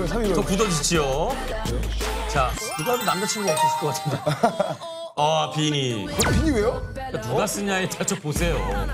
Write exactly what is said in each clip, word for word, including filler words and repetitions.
삼 위로. 더 굳어지지요. 자, 누가 봐도 남자친구 없으실 것 같은데. 아, 비니. 비니 왜요? 누가 쓰냐에 따라 좀 보세요.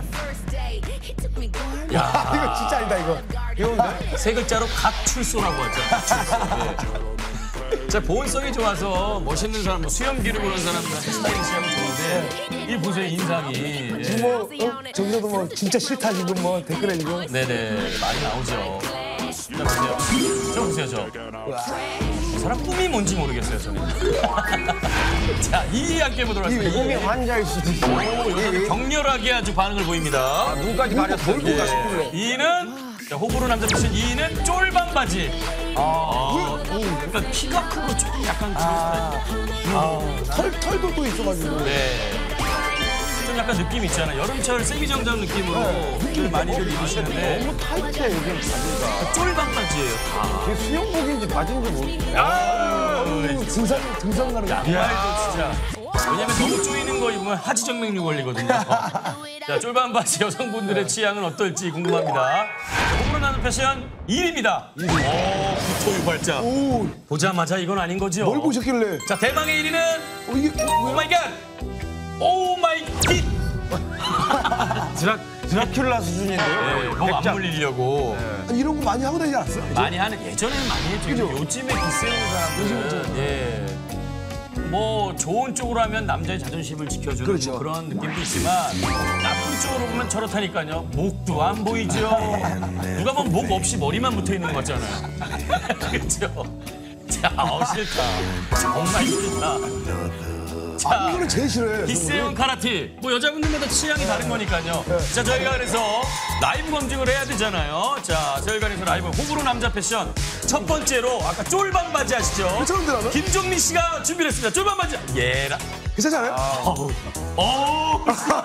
야, 아, 이거 진짜 아니다, 이거. 귀여운데? 세 글자로 각출소라고 하죠. 각출소. 네. 자, 보온성이 좋아서 멋있는 사람, 뭐 수염기를 보는 사람들한테 스타일리시하고 좋은데 이 보세요, 인상이. 지금 뭐, 어? 저기서도 뭐, 진짜 싫다, 지금 뭐, 댓글에 지금. 네네, 많이 나오죠. 자, 보세요. 저 보세요, 저. 이 사람 꿈이 뭔지 모르겠어요, 저는. 자, 이 위 함께 보도록 이 하겠습니다. 꿈이 환자일 수도 있고. 오, 격렬하게 아주 반응을 보입니다. 눈까지 가렸어요. 예. 뭘까 싶은데. 이는 자, 호불호 남자 패션 이 위는 쫄방 바지. 아, 그러니까 키가 크고 좀 약간 아, 털, 털도 또 있어가지고. 네. 좀 약간 느낌 있잖아요. 여름철 세기정장 느낌으로 네. 많이들 입으시는데 너무 타이트해, 요즘 바지가. 쫄방 바지예요. 다. 이게 수영복인지 바지인지 모르겠어. 아, 등산, 등산 가는 거. 양말도 진짜. 왜냐면 너무 쪼이는 거 입으면 하지정맥류 걸리거든요. 자, 쫄방 바지 여성분들의 취향은 어떨지 궁금합니다. 호불호 나는 패션 일 위입니다. 오, 구토 유발자. 오, 보자마자 이건 아닌 거죠? 뭘 보셨길래? 자, 대망의 일 위는 어, 이게, 오 마이 갓! 오 마이 깃! 드라, 드라큘라 수준인데요? 네, 목 안 물리려고. 이런 거 많이 하고 다니지 않았어요? 많이 하는, 예전에는 많이 했죠. 그죠? 요즘에 기세우는 사람들은. 예. 뭐 좋은 쪽으로 하면 남자의 자존심을 지켜주는 그렇죠. 뭐 그런 느낌도 있지만 나쁜 쪽으로 보면 저렇다니까요. 목도 안 보이죠. 누가 보면 목 없이 머리만 붙어 있는 거 같잖아요. 그렇죠. 자, 어, 싫다. 정말 싫다. 자, 이거는 제일 싫어요. 기세운 카라티. 뭐 여자분들마다 취향이 다른 거니까요. 자, 저희가 그래서 라이브 검증을 해야 되잖아요. 자, 저희가 그래서 라이브 호불호 남자 패션 첫 번째로 아까 쫄방 바지 아시죠? 괜찮은데, 나는? 김종민 씨가 준비를 했습니다. 쫄방 바지. 예라. 괜찮잖아요? 어우. 어우.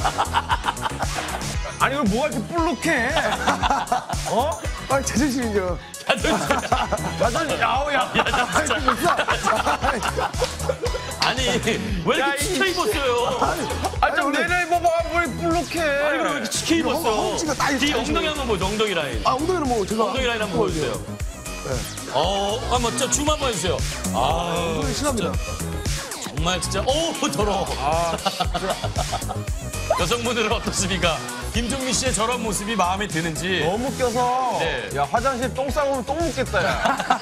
아니, 이걸 뭐가 이렇게 볼록해? 어? 아, 자존심이죠. 자존심, 야우, 야. 야, 진짜. 아니, 왜 야, 이렇게 이- 치켜 입었어요? 아, 좀 내내 입어봐. 뭘 볼록해. 아니, 그럼 왜 이렇게 치켜 입었어? 홈치가 딱 뒤 있죠. 엉덩이 한번 보여줘, 엉덩이 라인. 아, 엉덩이는 뭐, 제가. 엉덩이 라인 한번 보여주세요. 어, 한번 저 줌 한번 해주세요. 아, 엉덩이 심합니다. 정말 진짜, 오, 더러워. 아, 여성분들은 어떻습니까? 김종민 씨의 저런 모습이 마음에 드는지. 너무 껴서. 네. 야, 화장실 똥 싸우면 똥 묻겠다, 야.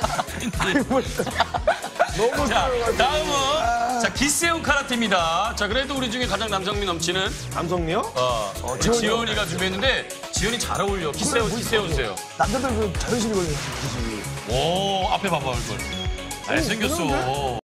너무 자, 껴가지고. 다음은 자 기세운 카라테입니다. 자, 그래도 우리 중에 가장 남성미 넘치는 남성미요? 어, 우리 지원이가 준비했는데 지원이 잘 어울려. 기세워, 기세워주세요. 남자들 그 자존심이 걸리는 거지. 오, 앞에 봐봐 얼굴. 잘생겼어.